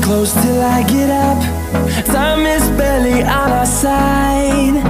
close till I get up. Time is barely on our side.